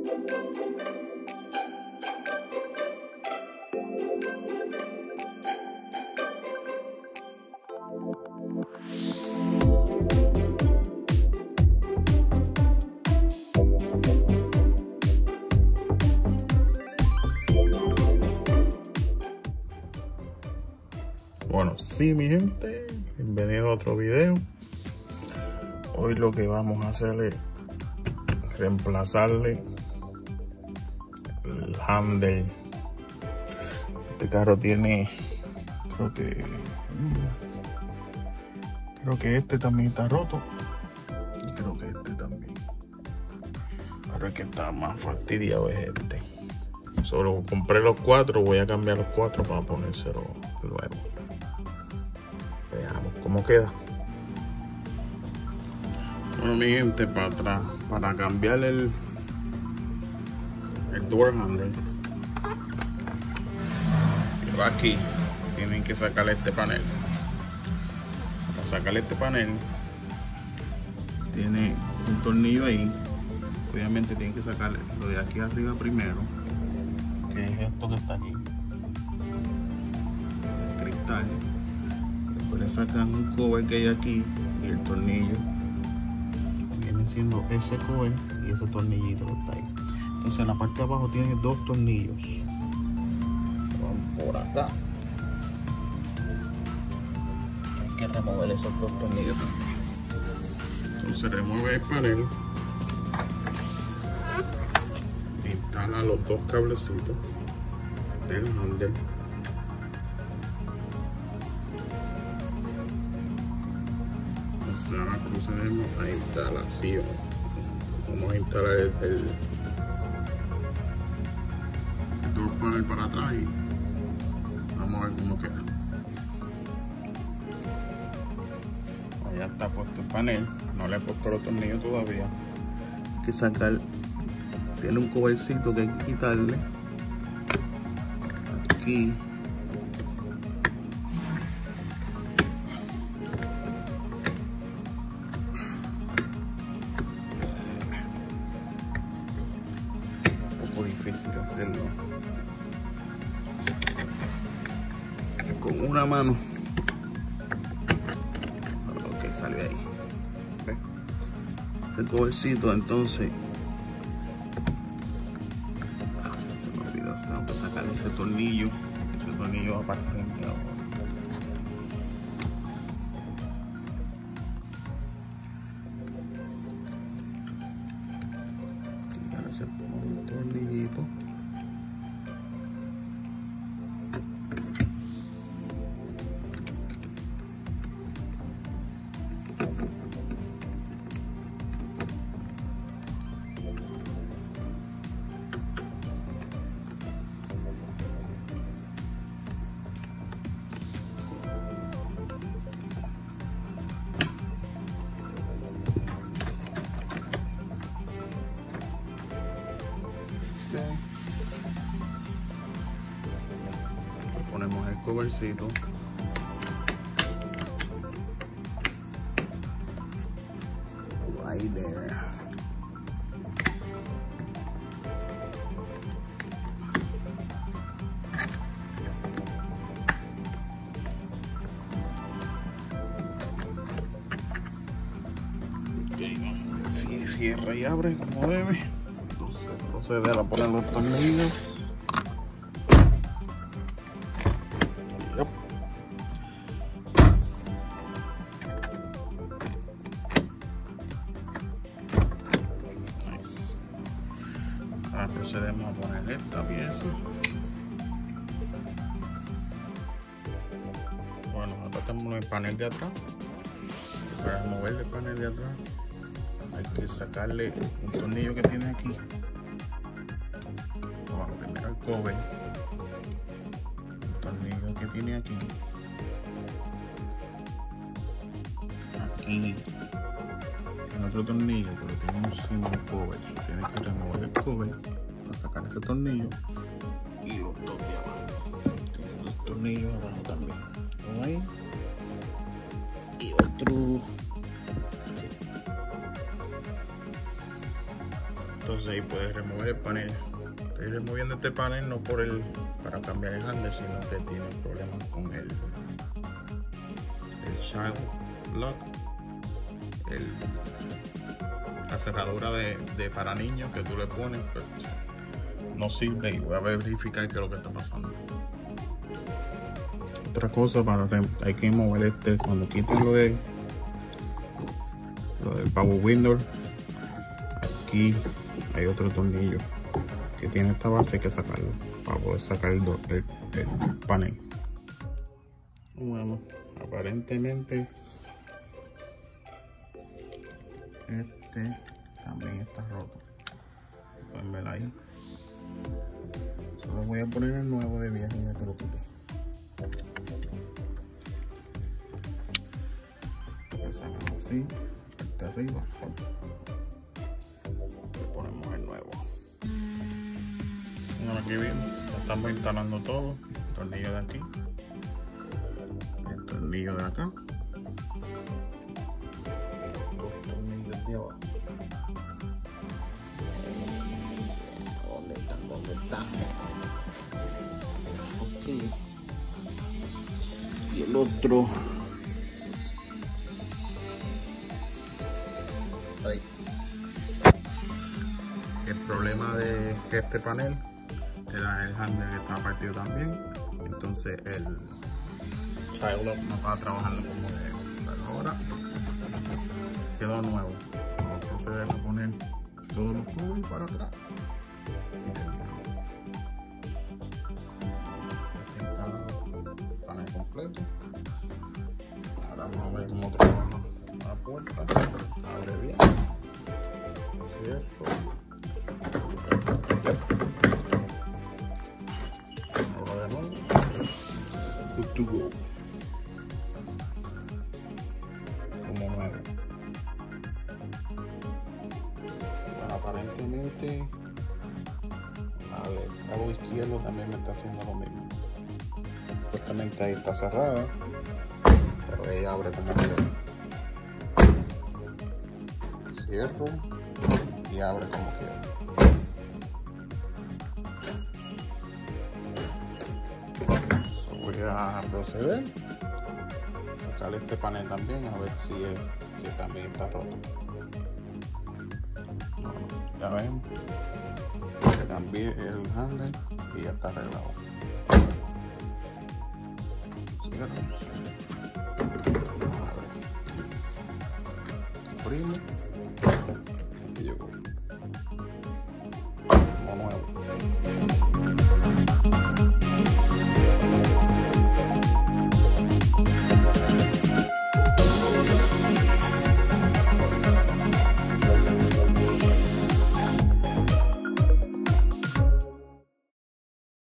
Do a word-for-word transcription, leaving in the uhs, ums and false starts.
Bueno, sí, mi gente, bienvenido a otro video. Hoy lo que vamos a hacer es reemplazarle el handle. Este carro tiene, creo que creo que este también está roto y creo que este también, pero el que está más fastidiado es este. Solo compré los cuatro, voy a cambiar los cuatro para ponérselo nuevo. Veamos cómo queda. Bueno, mi gente, para atrás, para cambiar el el door handle, pero aquí tienen que sacarle este panel. Para sacarle este panel tiene un tornillo ahí. Obviamente tienen que sacarle lo de aquí arriba primero, que es esto que está aquí, el cristal. Después le sacan un cover que hay aquí y el tornillo viene siendo ese cover y ese tornillito que está ahí. Entonces en la parte de abajo tiene dos tornillos. Vamos por acá. Hay que remover esos dos tornillos. Entonces remueve el panel, instala los dos cablecitos del handle. Entonces ahora procedemos a instalación. Vamos a instalar el, el, el door panel para atrás y vamos a ver cómo queda. Ya está puesto el panel, no le he puesto los tornillos todavía. Hay que sacar, tiene un covercito que hay que quitarle aquí. Un poco difícil hacerlo con una mano. Ok, salió ahí. ¿Ves? El covercito, entonces tengo que sacar ese tornillo. Ese tornillo va para el frente ahora. Quitar ese tornillito. Ponemos el covercito. Right there. Okay. Si cierra y abre como debe, entonces proceder a poner los tornillos. Yep. Nice. Ahora procedemos a poner esta pieza. Bueno, acá tenemos el panel de atrás. Para mover el panel de atrás hay que sacarle un tornillo que tiene aquí. Bueno, primero el cover, el tornillo que tiene aquí, aquí tiene otro tornillo, pero tiene encima el cover. Tienes que remover el cover para sacar ese tornillo y los dos de abajo. Tiene dos tornillos abajo también. ¿Ven ahí? Y otro. Entonces ahí puedes remover el panel. Estoy removiendo este panel no por el para cambiar el handle, sino que tiene problemas con el, el child lock, el, la cerradura de, de para niños que tú le pones, pues no sirve, y voy a verificar qué es lo que está pasando. Otra cosa, para hay que mover este cuando quiten lo de lo del power window. Aquí hay otro tornillo que tiene esta base, hay que sacarlo para poder sacar el, el, el panel. Bueno, aparentemente este también está roto, pueden ver ahí. Solo voy a poner el nuevo de viaje ya que lo quité. Lo sacamos así, parte arriba, le ponemos el nuevo. Bueno, aquí bien, ya estamos instalando todo. El tornillo de aquí, el tornillo de acá, los tornillos de abajo. ¿Dónde están? ¿Dónde están? Ok. Y el otro. Ahí. El problema de este panel era el handle que estaba partido también, entonces el child lock no estaba trabajando como debe, pero ahora quedó nuevo. Vamos a proceder a poner todos los cubos para atrás y terminamos. Aquí instalado el panel completo. Ahora vamos a ver cómo trabaja la puerta. Abre bien, cierro. Ahora de nuevo, good to go, como nuevo. Bueno, aparentemente el lado izquierdo también me está haciendo lo mismo. Supuestamente ahí está cerrada, pero ahí abre como quiero. Cierro y abre como quiero. Voy a proceder a sacar este panel también, a ver si es que también está roto. Bueno, ya ven, le cambié el handle y ya está arreglado. Cierro, abre, primo y llegó como nuevo.